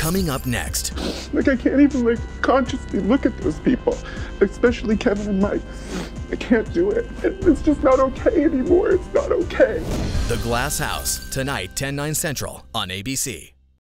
Coming up next. Like, I can't even, like, consciously look at those people, especially Kevin and Mike. I can't do it. It's just not okay anymore. It's not okay. The Glass House, tonight, 10/9 Central on ABC.